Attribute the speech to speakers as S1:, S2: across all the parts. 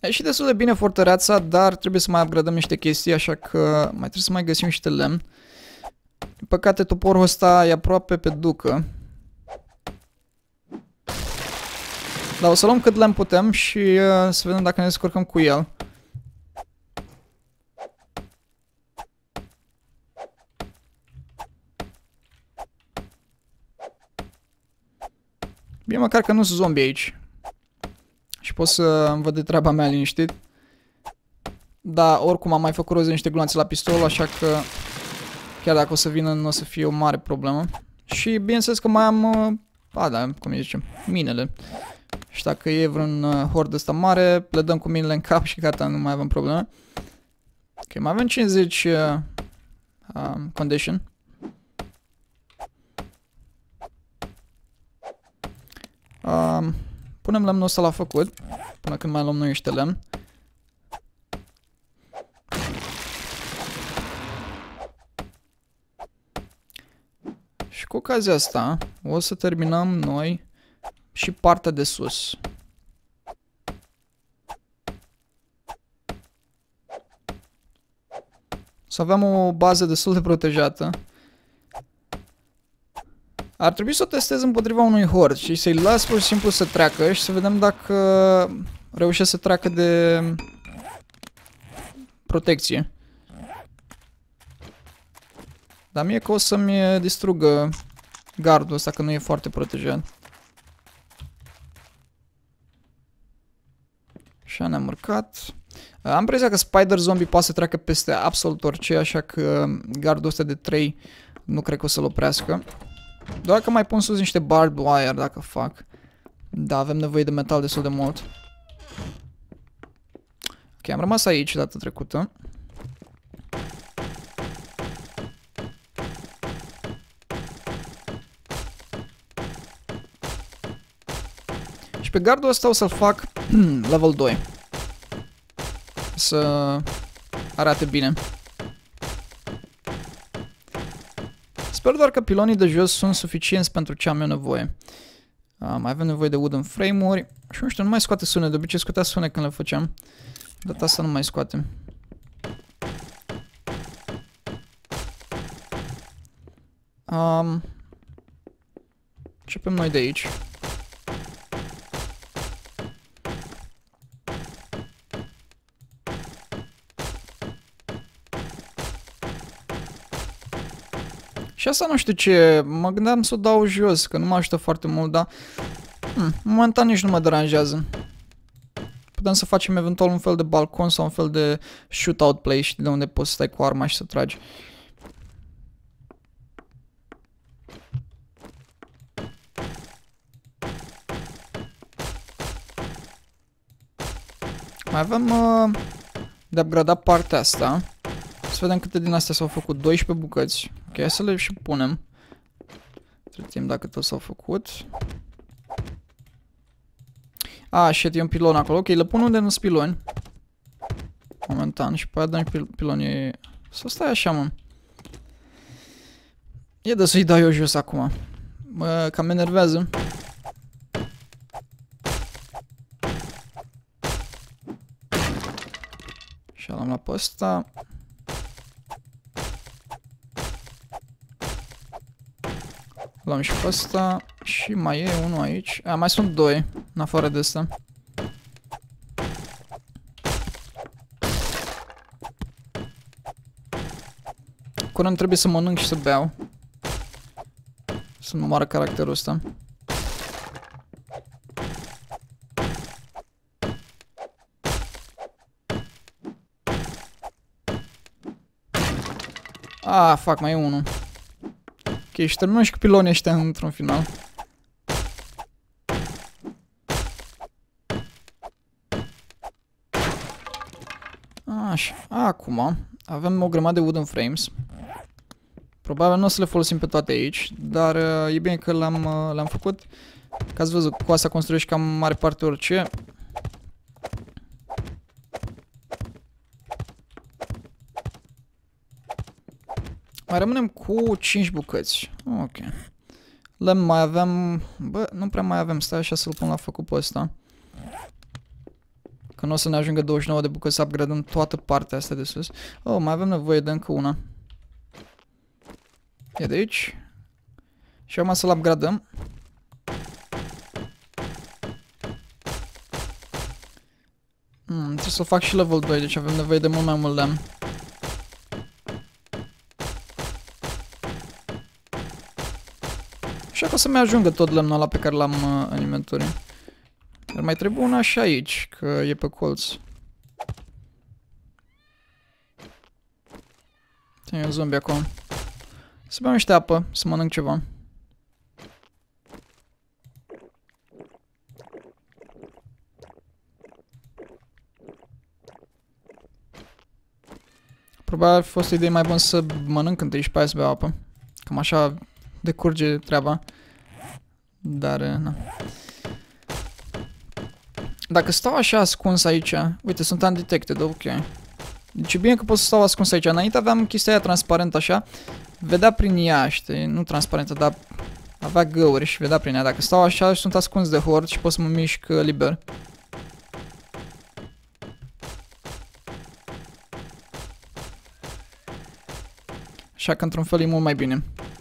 S1: E și destul de bine fortăreața, dar trebuie să mai upgradăm niște chestii, așa că mai trebuie să mai găsim niște lemn. Din păcate toporul ăsta e aproape pe ducă. Dar o să luăm cât lemn putem și să vedem dacă ne descurcăm cu el. Bine măcar că nu sunt zombie aici. Și pot să îmi văd de treaba mea liniștit. Dar oricum am mai făcut rost de niște gloanțe la pistol, așa că chiar dacă o să vină nu o să fie o mare problemă. Și bineînțeles că mai am, da, cum îi zicem, minele. Și dacă e vreun hord ăsta mare, le dăm cu minele în cap și gata, nu mai avem probleme. Ok, mai avem 50 condition. Punem lemnul ăsta la făcut, până când mai luăm noi niște lemn. Și cu ocazia asta o să terminăm noi și partea de sus. Să avem o bază destul de protejată. Ar trebui să o testez împotriva unui hord și să-i las pur și simplu să treacă și să vedem dacă reușesc să treacă de protecție. Dar mie că o să-mi distrugă gardul ăsta, că nu e foarte protejat. Așa ne-am urcat. Am impresia că Spider Zombie poate să treacă peste absolut orice, așa că gardul ăsta de 3 nu cred că o să-l oprească. Doar că mai pun sus niște barbed wire dacă fac. Da, avem nevoie de metal destul de mult. Ok, am rămas aici data trecută. Și pe gardul ăsta o să-l fac level 2. Să arate bine. Sper doar că pilonii de jos sunt suficienți pentru ce am eu nevoie. Mai avem nevoie de wooden frame-uri. Și nu știu, nu mai scoate sunet. De obicei scotea sunet când le făceam. Data asta nu mai scoatem. Începem noi de aici. Și asta nu știu ce, mă gândeam să o dau jos, că nu mă ajută foarte mult, dar momentan nici nu mă deranjează. Putem să facem eventual un fel de balcon sau un fel de shootout play, știi, de unde poți să stai cu arma și să tragi. Mai avem de upgradat partea asta. Să vedem câte din astea s-au făcut. 12 bucăți. Ok, hai să le și punem. Trebuie timp dacă tot s-au făcut. Shit, e un pilon acolo. Ok, le pun unde nu sunt piloni. Momentan. Și pe aia dăm piloni. Să stai așa, mă. E de să-i dau eu jos acum. Cam mă enervează. Și l-am luat pe ăsta. Luăm și pe ăsta. Și mai e unul aici. Mai sunt 2 în afară de ăsta. Curând trebuie să mănânc și să beau. Să nu moară caracterul ăsta. Fuck, mai e unul. Ok, și terminăm și cu pilonii ăștia într-un final. Așa, acum avem o grămadă de wooden frames. Probabil nu o să le folosim pe toate aici, dar e bine că le-am făcut. Că ați văzut, cu asta construiești cam mare parte orice. Mai rămânem cu 5 bucăți. Ok. Lemn mai avem... Bă, nu prea mai avem. Stai așa să-l pun la făcut pe ăsta. Că nu o să ne ajungă 29 de bucăți să upgradăm toată partea asta de sus. Oh, mai avem nevoie de încă una. E de aici. Și acum să-l upgradăm. Trebuie să fac și level 2, deci avem nevoie de mult mai mult lemn. Și acum să-mi ajungă tot lemnul ăla pe care l-am în inventory. Dar mai trebuie una și aici, că e pe colț. E un zombie acolo. Să beau niște apă, să mănânc ceva. Probabil ar fi fost o idee mai bună să mănânc întâi și pe aia să beau apă. Cam așa decurge treaba. Dar, na. Dacă stau așa ascuns aici, uite, sunt undetected, ok. Deci e bine că pot să stau ascuns aici. Înainte aveam chestia aia transparentă așa, vedea prin ea, știi, nu transparentă, dar avea găuri și vedea prin ea. Dacă stau așa, sunt ascuns de hord și pot să mă mișc liber. Așa că într-un fel e mult mai bine.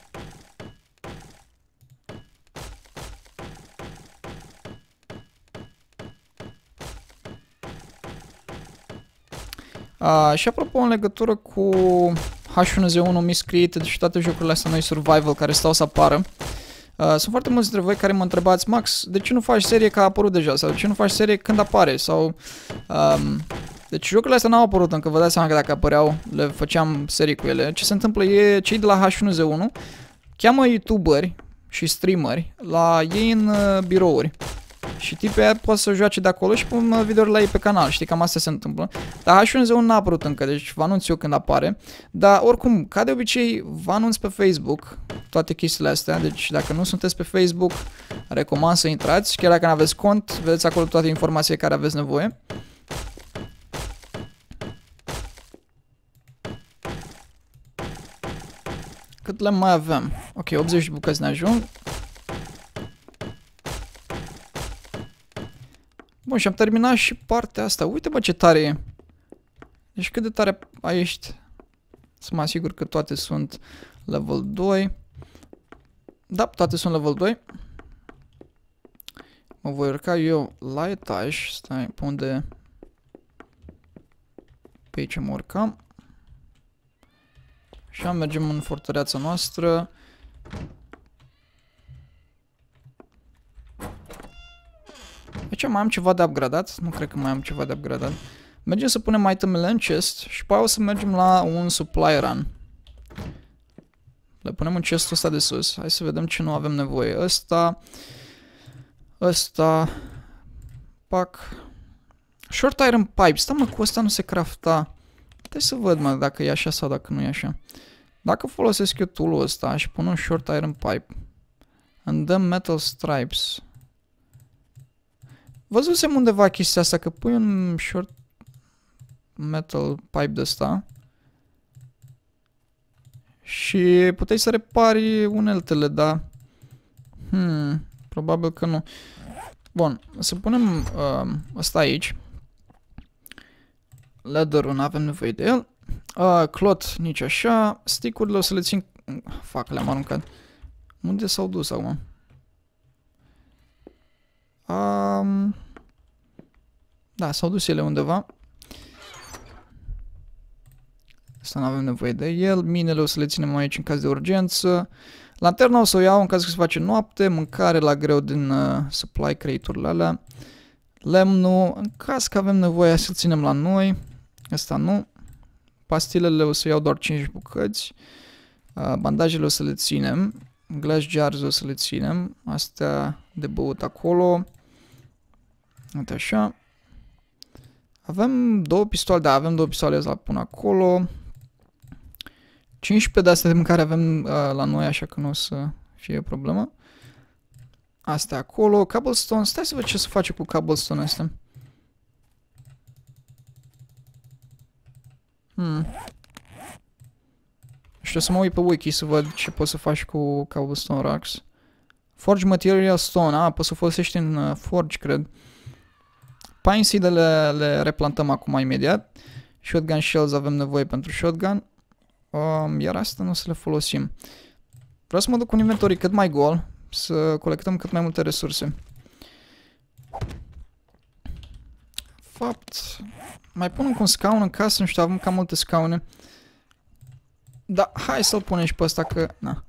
S1: Și apropo, în legătură cu H1Z1, Miscreated și toate jocurile astea noi survival care stau să apară, sunt foarte mulți dintre voi care mă întrebați: Max, de ce nu faci serie că a apărut deja? Sau de ce nu faci serie când apare? Sau, deci jocurile astea n-au apărut încă, vă dați seama că dacă apăreau le făceam serii cu ele. Ce se întâmplă e, cei de la H1Z1 cheamă youtuberi și streameri la ei în birouri. Și tipii aia pot să joace de acolo și pun videouri la ei pe canal, știi, cam asta se întâmplă. Dar H1Z1 n-a apărut încă, deci vă anunț eu când apare. Dar oricum, ca de obicei, vă anunț pe Facebook toate chestiile astea. Deci dacă nu sunteți pe Facebook, recomand să intrați. Chiar dacă nu aveți cont, vedeți acolo toate informațiile care aveți nevoie. Cât le mai avem? Ok, 80 bucăți ne ajung. Bun, și am terminat și partea asta. Uite, bă, ce tare e. Deci cât de tare ești. Să mă asigur că toate sunt level 2. Da, toate sunt level 2. Mă voi urca eu la etaj. Stai, pe unde... Pe aici mă urcam. Și mergem în fortăreața noastră. Aici mai am ceva de upgradat. Nu cred că mai am ceva de upgradat. Mergem să punem itemele în chest și pe aia o să mergem la un supply run. Le punem în chestul ăsta de sus. Hai să vedem ce nu avem nevoie. Ăsta. Pac. Short iron pipe. Stai, mă, cu ăsta nu se crafta. Hai să văd, mă, dacă e așa sau dacă nu e așa. Dacă folosesc eu tool-ul ăsta și pun un short iron pipe îmi dăm metal stripes. Văzusem undeva chestia asta, că pui un short metal pipe de ăsta și puteai să repari uneltele, dar probabil că nu. Bun, să punem ăsta aici. Leather-ul nu avem nevoie de el. Cloth nici așa. Stick-urile o să le țin. Fac, le-am aruncat. Unde s-au dus acum? Da, s-au dus ele undeva. Asta nu avem nevoie de el. Minele o să le ținem aici în caz de urgență. Lanterna o să o iau în caz că se face noapte. Mâncare la greu din supply crate-urile alea. Lemnul, în caz că avem nevoie să-l ținem la noi. Asta nu. Pastilele o să iau doar 5 bucăți. Bandajele o să le ținem. Glass jars o să le ținem. Astea de băut acolo. Uite așa. Avem două pistoale, da, avem două pistoale să le pun acolo. 15 de astea de mâncare avem la noi, așa că nu o să fie o problemă. Astea acolo. Cobblestone, stai să văd ce să face cu cobblestone astea. Știu să mă uit pe wiki să văd ce poți să faci cu cobblestone rocks. Forge material stone, poți să folosești în forge, cred. Pine seed le replantăm acum imediat. Shotgun shells avem nevoie pentru shotgun. Iar asta nu o să le folosim. Vreau să mă duc cu un inventory cât mai gol, să colectăm cât mai multe resurse. Fapt, mai pun încă un scaun în casă, nu știu, avem cam multe scaune. Da, hai să-l punem și pe ăsta că... Na.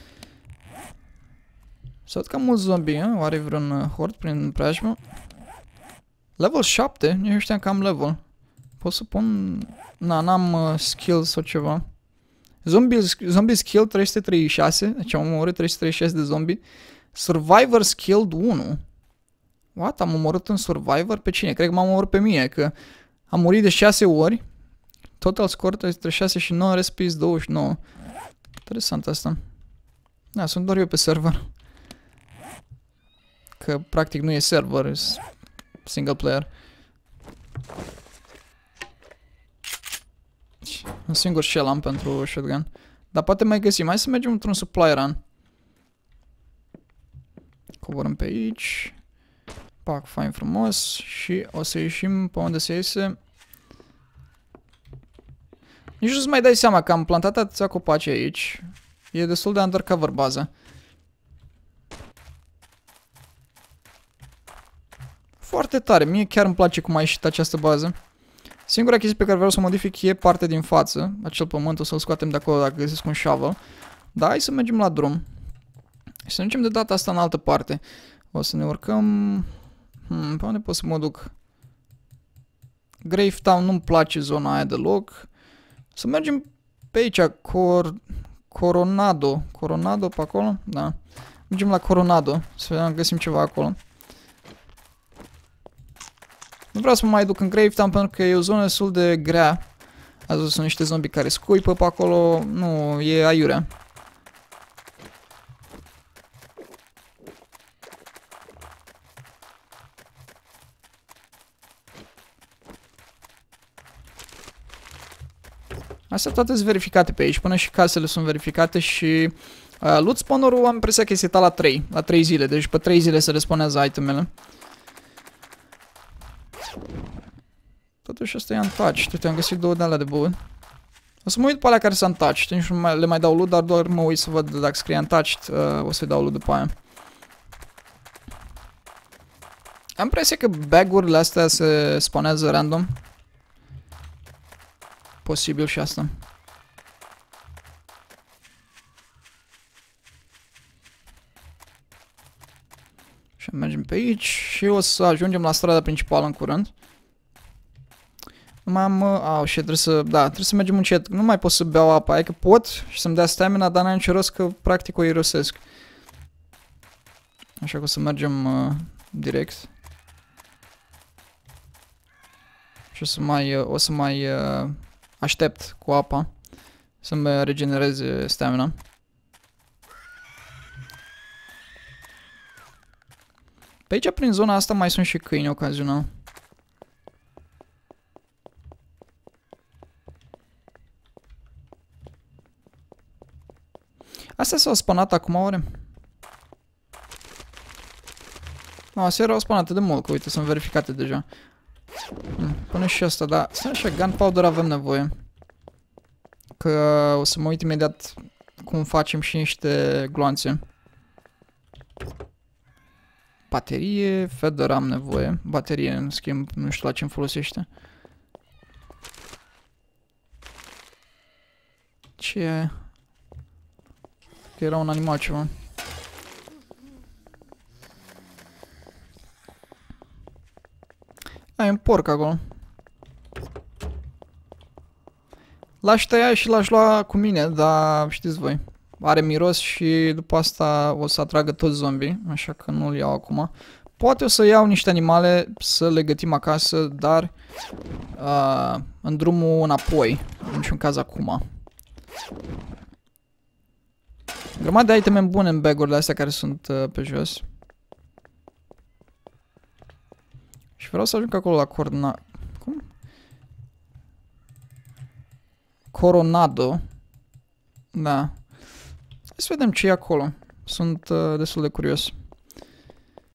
S1: S-au cam mulți zombie, oare vreun hord prin preajmă? Level 7? Nici nu știam că am level. Pot să pun... Na, n-am skill sau ceva. Zombie skill 336, deci am omorât 336 de zombie. Survivor skilled 1. What? Am omorât în Survivor? Pe cine? Cred că m-am omorât pe mine, că am murit de 6 ori. Total score între 6 și 9, respins 29. Interesant asta. Da, sunt doar eu pe server. Că practic nu e server, e single player. Un singur shell am pentru shotgun. Dar poate mai găsim. Hai să mergem într-un supply run. Coborăm pe aici. Pac, fain frumos. Și o să ieșim pe unde se iese. Nici nu-ți mai dai seama că am plantat atâția copaci aici. E destul de undercover baza. Foarte tare. Mie chiar îmi place cum a ieșit această bază. Singura chestie pe care vreau să o modific e partea din față. Acel pământ o să-l scoatem de acolo dacă găsesc un shovel. Dar hai să mergem la drum. Și să mergem de data asta în altă parte. O să ne urcăm... pe unde pot să mă duc? Gravetown, nu-mi place zona aia deloc. Să mergem pe aici, Coronado. Coronado pe acolo? Da. Mergem la Coronado, să găsim ceva acolo. Nu vreau să mă mai duc în Gravetown pentru că e o zonă destul de grea. Azi sunt niște zombi care scuipă pe acolo. Nu, e aiurea. Astea toate sunt verificate pe aici, până și casele sunt verificate și loot spawn-ul am impresia că e setat la 3 zile, deci pe 3 zile se respawnează itemele. Totuși ăsta e untouched, uite, am găsit 2 de alea de băut. O să mă uit pe alea care sunt untouched, nici nu le mai dau loot, dar doar mă uit să văd dacă scrie untouched, o să-i dau loot după aia. Am impresia că bag-urile astea se spawnează random. Posibil și asta. Și mergem pe aici și o să ajungem la strada principală în curând. Nu mai am... trebuie să mergem încet. Nu mai pot să beau apa aia, că pot și să-mi dea stamina, dar n-am nicio rost că practic o irosesc. Așa că o să mergem direct. Și o să mai aștept cu apa să-mi regenereze stamina. Pe aici, prin zona asta, mai sunt și câini ocazional. Astea s-au spanat acum, oare? Nu, astea erau spanate de mult, că uite, sunt verificate deja. Pune și asta, dar stai așa, gunpowder avem nevoie. Că o să mă uit imediat cum facem și niște gloanțe. Baterie, feather am nevoie. Baterie, în schimb, nu știu la ce îmi folosește. Ce e? Că era un animal ceva. E un porc acolo. L-aș tăia și l-aș lua cu mine, dar știți voi. Are miros și după asta o să atragă toți zombie, așa că nu-l iau acum. Poate o să iau niște animale să le gătim acasă, dar în drumul înapoi, în niciun caz acum. Grămadă de iteme bune în bag-urile astea care sunt pe jos. Și vreau să ajung acolo la Cum? Coronado. Da. Hai să vedem ce e acolo. Sunt destul de curios.